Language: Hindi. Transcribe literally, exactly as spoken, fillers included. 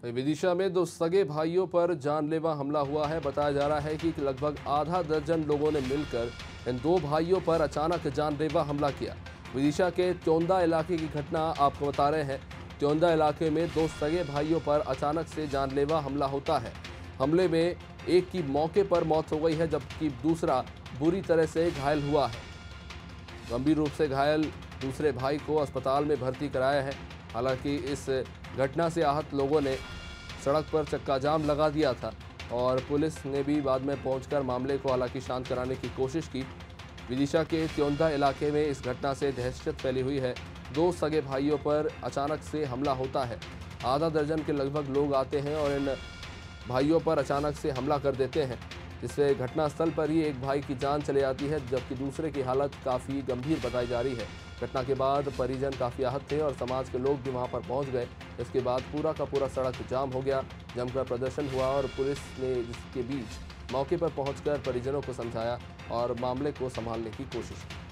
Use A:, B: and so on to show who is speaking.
A: विदिशा में दो सगे भाइयों पर जानलेवा हमला हुआ है। बताया जा रहा है कि लगभग आधा दर्जन लोगों ने मिलकर इन दो भाइयों पर अचानक जानलेवा हमला किया। विदिशा के त्योंदा इलाके की घटना आपको बता रहे हैं। त्योंदा इलाके में दो सगे भाइयों पर अचानक से जानलेवा हमला होता है। हमले में एक की मौके पर मौत हो गई है, जबकि दूसरा बुरी तरह से घायल हुआ है। गंभीर रूप से घायल दूसरे भाई को अस्पताल में भर्ती कराया है। हालांकि इस घटना से आहत लोगों ने सड़क पर चक्का जाम लगा दिया था और पुलिस ने भी बाद में पहुंचकर मामले को हालांकि शांत कराने की कोशिश की। विदिशा के त्योंदा इलाके में इस घटना से दहशत फैली हुई है। दो सगे भाइयों पर अचानक से हमला होता है। आधा दर्जन के लगभग लोग आते हैं और इन भाइयों पर अचानक से हमला कर देते हैं, जिससे घटनास्थल पर ही एक भाई की जान चली जाती है, जबकि दूसरे की हालत काफ़ी गंभीर बताई जा रही है। घटना के बाद परिजन काफ़ी आहत थे और समाज के लोग भी वहां पर पहुंच गए। इसके बाद पूरा का पूरा सड़क जाम हो गया, जमकर प्रदर्शन हुआ और पुलिस ने इसके बीच मौके पर पहुंचकर परिजनों को समझाया और मामले को संभालने की कोशिश की।